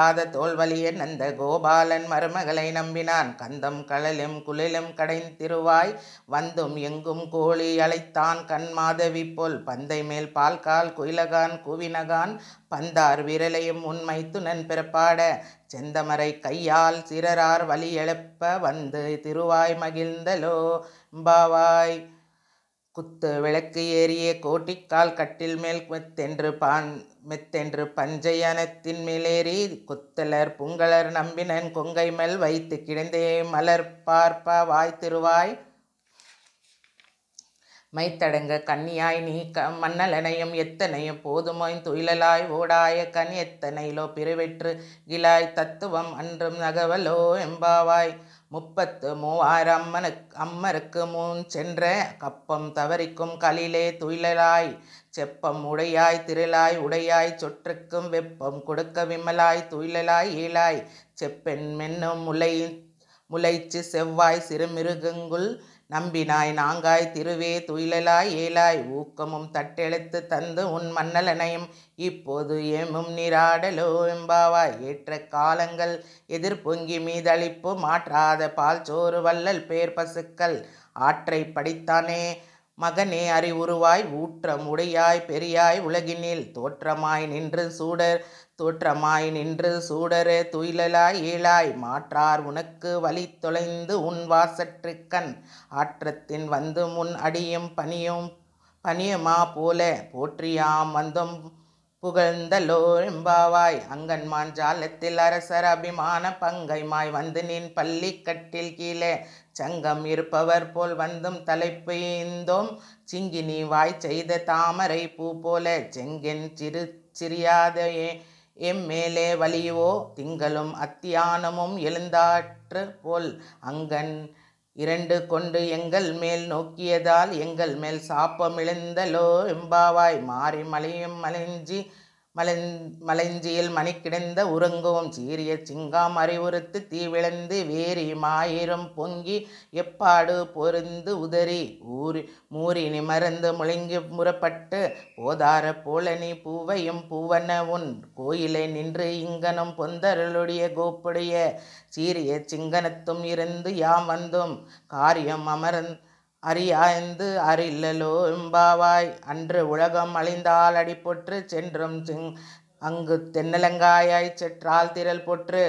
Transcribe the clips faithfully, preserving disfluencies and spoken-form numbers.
தாளாத தோல்வலிய நந்த கோபாலன் மருமகளை நம்பினான். கந்தம் களலும் குளிலும் கடைந்திருவாய் வந்தும் எங்கும் கோழி அழைத்தான் கண் மாதவி போல். பந்தை மேல் பால்கால் குயிலகான் கூவினகான் பந்தார் விரலையும் உண்மை துணன் பிறப்பாட. செந்தமரை கையால் சிறரார் வலி எழுப்ப வந்து திருவாய் மகிழ்ந்தலோ எம்பாவாய். குத்து விளக்கு ஏறிய கோட்டிக்கால் கட்டில் மேல் மெத்தென்று பான் மெத்தென்று பஞ்சையனத்தின் மேலேறி குத்தலர் புங்கலர் நம்பினன் கொங்கை மேல் வைத்து கிடந்தே மலர் பார்ப்ப வாய் திருவாய் மைத்தடங்க கன்னியாய் நீ க மன்னலனையும் எத்தனையும் போதுமோய் துயிலலாய் ஓடாய கண் எத்தனையிலோ பிறவெற்று கிளாய் தத்துவம் அன்றும் நகவலோ எம்பாவாய். முப்பத்து மூவாயிரம் அம்மனுக்கு அம்மருக்கு முன் சென்ற கப்பம் தவறிக்கும் கலிலே துயிலலாய் செப்பம் உடையாய் திரளாய் உடையாய் சொற்றுக்கும் வெப்பம் கொடுக்க விமலாய் துயிலலாய் ஏழாய் செப்பெண் மென்னும் முளை முளைச்சு செவ்வாய் சிறுமிருகங்குள் நம்பினாய் நாங்காய் திருவே துயிலலாய் ஏலாய். ஊக்கமும் தட்டெழுத்து தந்து உன் மன்னலனையும் இப்போது ஏமும் நீராடலோ எம்பாவாய். ஏற்ற காலங்கள் எதிர்பொங்கி மீதளிப்பு மாற்றாத பால் சோறு வள்ளல் பேர் பசுக்கள் ஆற்றை படித்தானே மகனே அறிவுருவாய். ஊற்றம் உடையாய் பெரியாய் உலகினில் தோற்றமாய் நின்று சூடர் தோற்றமாய் நின்று சூடரே துயிலலாய் ஏழாய். மாற்றார் உனக்கு வழி தொலைந்து உன் வாசற்று கண் ஆற்றத்தின் வந்து முன் அடியும் பனியும் பனியுமா போல போற்றியாம் வந்தோம் புகழ்ந்தலோ எம்பாவாய். அங்கன்மான் ஜாலத்தில் அரசர் அபிமான பங்கைமாய் வந்து நின் பள்ளி கட்டில் கீழே சங்கம் இருப்பவர் போல் வந்தும் தலைப்பெய்ந்தோம் சிங்கினி வாய் செய்த தாமரை பூ போல. செங்கென் சிறு சிறியாதையே எம்மேலே வலியுவோ திங்களும் அத்தியானமும் எழுந்தாற்று போல். அங்கன் இரண்டு கொண்டு எங்கள் மேல் நோக்கியதால் எங்கள் மேல் சாப்பம் இழந்தலோ எம்பாவாய். மாறி மலையும் மலைஞ்சி மலைஞ் மலைஞ்சியில் மணி கிடந்த உறங்குவோம் சீரிய சிங்காம் அறிவுறுத்து தீவிழந்து வேரி மாயிரம் பொங்கி எப்பாடு பொருந்து உதறி ஊறி மூறி நிமர்ந்து முழங்கி முறப்பட்டு போதார போலனி பூவையும் பூவன உன் கோயிலை நின்று இங்கனும் பொந்தருளுடைய கோப்புடைய சீரிய சிங்கனத்தும் இருந்து யாம் வந்தோம் காரியம் அமர்ந் அறியாய்ந்து அறில்லலோ எம்பாவாய். அன்று உலகம் அழிந்தால் அடி பொற்று சென்றும் சிங் அங்கு தென்னலங்காயாய் செற்றால் திரள் பொற்று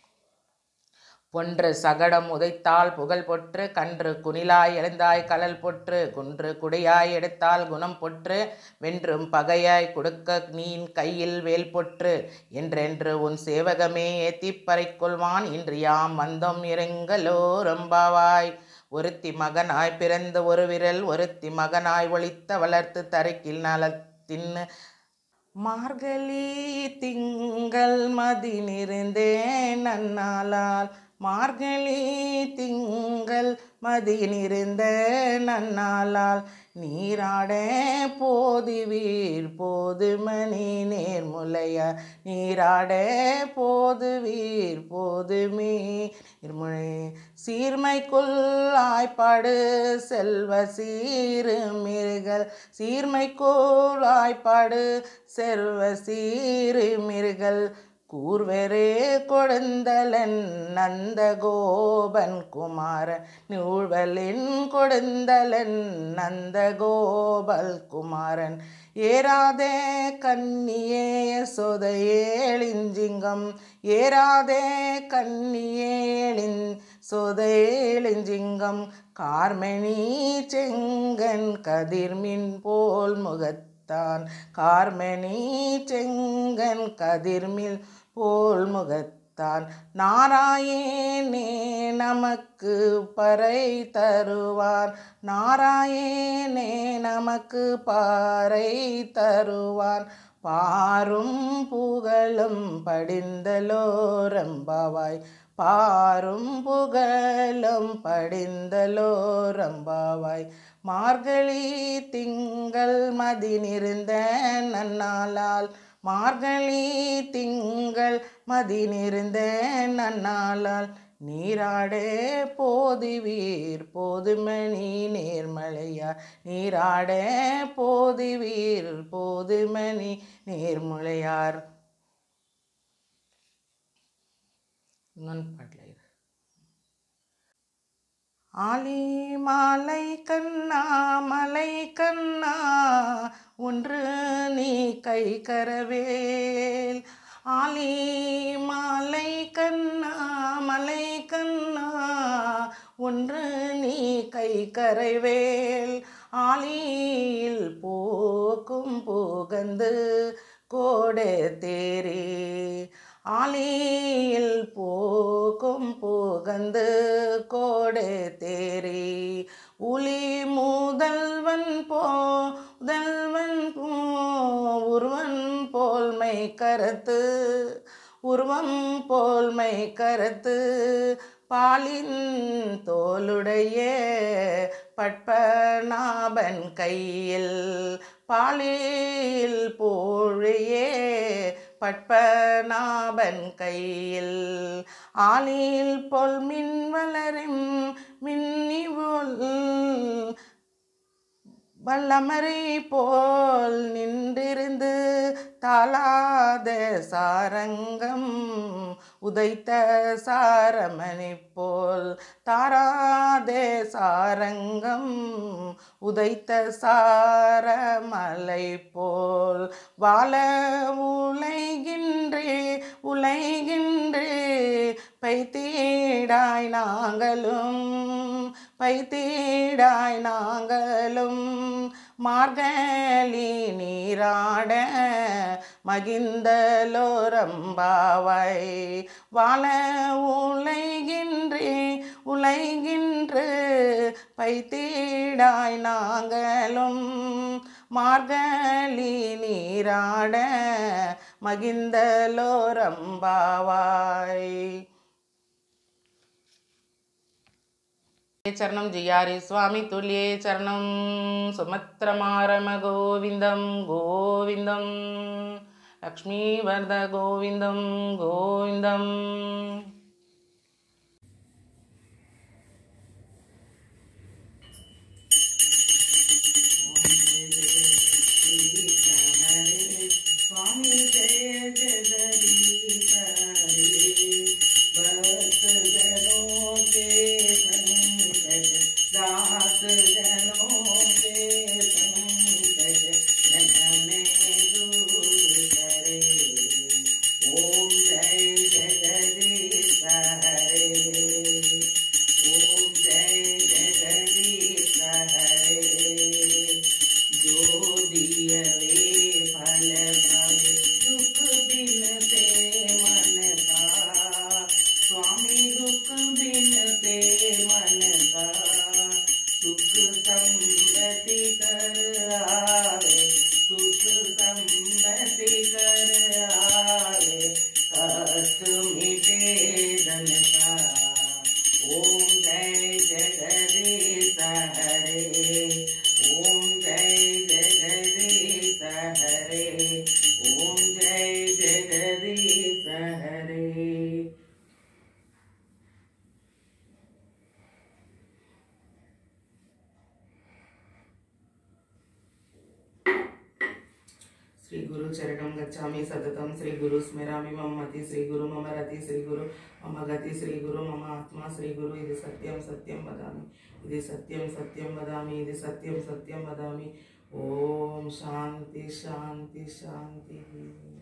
பொன்று சகடம் உதைத்தால் புகழ் பொற்று கன்று குனிலாய் எழுந்தாய் கலல் பொற்று குன்று குடையாய் எடுத்தால் குணம் பொற்று வென்றும் பகையாய் கொடுக்க நீன் கையில் வேல் பொற்று என்றென்று உன் சேவகமே ஏத்திப்பறை கொள்வான் இன்று யாம் வந்தோம் இறங்கலோ எம்பாவாய். ஒருத்தி மகனாய் பிறந்த ஒரு விரல் ஒருத்தி மகனாய் ஒளித்த வளர்த்து தரைக்கில் நலத்தின் மார்கழி திங்கள் மதி நிறைந்தேன் நன்னாளால். மார்கழி திங்கள் மதி நிறைந்த நன்னாளால் நீராட போதுவீர் போது மணி நேர்முலையா. நீராட போதுவீர் போதுமே நிர்முலை சீர்மைக்குள் ஆய்ப்பாடு செல்வ சீருமிர்கள் சீர்மைக்குள் ஆய்ப்பாடு செல்வ சீருமிர்கள் கூர்வரே கொடுந்தலன் நந்த கோபன் குமார நூழ்வலின் கொடுந்தலன் நந்த கோபல் குமாரன். ஏராதே கன்னியே சொதையேளிஞ்சிங்கம் ஏராதே கன்னியேளின் சொதையேளிஞ்சிங்கம் கார்மணி செங்கன் கதிர்மின் போல் முகத்தான். கார்மணி செங்கன் கதிர்மில் போல் முகத்தான். நாராயணே நமக்கு பறை தருவான் நாராயணே நமக்கு பாறை தருவான். பாரும் புகழும் படிந்தலோ எம்பாவாய். பாரும் புகழும் படிந்தலோ எம்பாவாய். மார்கழி திங்கள் மதி நிறைந்த நன்னாளால் மார்கழி திங்கள் மதி நிறைந்த நன்னாளால் நீராடே போதுவீர் போதுமணி நேர்மலையா. நீராடே போதுவீர் போதுமணி நேர்முலையார். இன்னொன்று பாட்டில் ஆலி மாலை கண்ணா மலை கண்ணா ஒன்று நீ கை கரவேல். ஆலி மாலை கண்ணா மலை கண்ணா ஒன்று நீ கை கரைவேல். ஆலியில் போக்கும் போகந்து கோடை தேரே. ஆலியில் போக்கும் போகந்து கோடை தேரே. உளி முதல்வன் போதல்வன் உருவன் போல்மை கருத்து உருவம் போல்மை கருத்து பாலின் தோளுடைய பட்பநாபன் கையில். பாலில் போழியே பட்பநாபன் கையில். ஆலியில் போல் மின் வளரும் மின்னிவோல் வல்லமரை போல் நின்றிருந்து தாளாத சாரங்கம் உதைத்த சாரமணி போல். தாராதே சாரங்கம் உதைத்த சாரமலை போல். வாழ உலைகின்றே உலைகின்றே பைத்தீடாய் நாங்களும் பைத்தீடாய் நாங்களும் மார்கழி நீராட மகிழ்ந்தலோரம்பாவாய். வாழ உலைகின்றே உலைகின்று பைத்தீடாய் நாங்களும் மார்கழி நீராட மகிழ்ந்தலோரம்பாவாய். चरणं जियारे स्वामी तुल्ये चरणं सुमत्रमारम गोविंदं गोविंदं लक्ष्मीवर्ध गोविंदं गोविंदं. स्वामी जय जगदीश हरे. भक्त जनों के दास जनों के संकट जनने दूर करे. ओम जय जगदीश हरे. ओम जय जगदीश हरे. जो दिए वे फल भग दुख बिन से मन का. स्वामी दुख बिन से मन का सुख समृद्धि कर आवे. सुख समृद्धि कर आवे कष्ट मिटे धन का. ओम जय जगदीश हरे. ओम जय जगदीश हरे. ओम जय जगदीश हरे. श्री गुरु चरणं गच्छामि सततं. श्री गुरु स्मरामि मम मति. श्री गुरु मम रति. श्री गुरु मम गति. श्री गुरु मम आत्मा. श्री गुरु इति सत्यं सत्यं वदामि. इति सत्यं सत्यं वदामि. इति सत्यं सत्यं वदामि. ओम शांति शांति शांति.